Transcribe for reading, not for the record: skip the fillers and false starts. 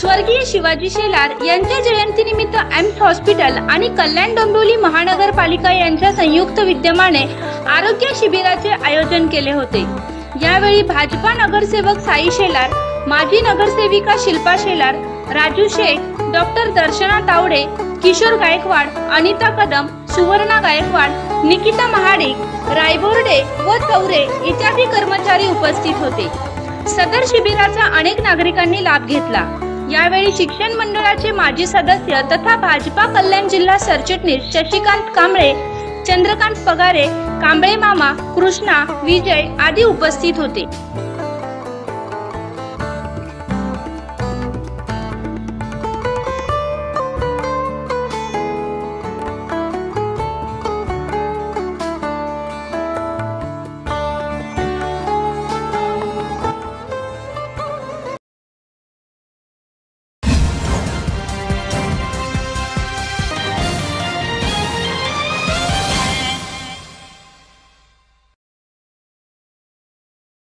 स्वर्गीय शिवाजी शेलार यांच्या जयंतीनिमित्त एम्स हॉस्पिटल आणि कल्याण डोंबिवली महानगरपालिका यांच्या संयुक्त विद्यमाने आरोग्य शिबिराचे आयोजन केले होते। यावेळी भाजपा नगरसेवक साई शेलार, माजी नगरसेविका शिल्पा शेलार, राजू शेख, डॉक्टर दर्शना तावडे, किशोर गायकवाड, अनिता कदम, सुवर्णा गायकवाड, निकिता महाडिक, रायबोर्डे व चौरे इत्यादी कर्मचारी उपस्थित होते। सदर शिबिराचा अनेक नागरिकांनी लाभ घेतला। यावेळी शिक्षण मंडळाचे माजी सदस्य तथा भाजपा कल्याण जिल्हा सरचिटणीस शशिकांत कांबळे, चंद्रकांत पगारे, कांबळे मामा, कृष्णा, विजय आदी उपस्थित होते।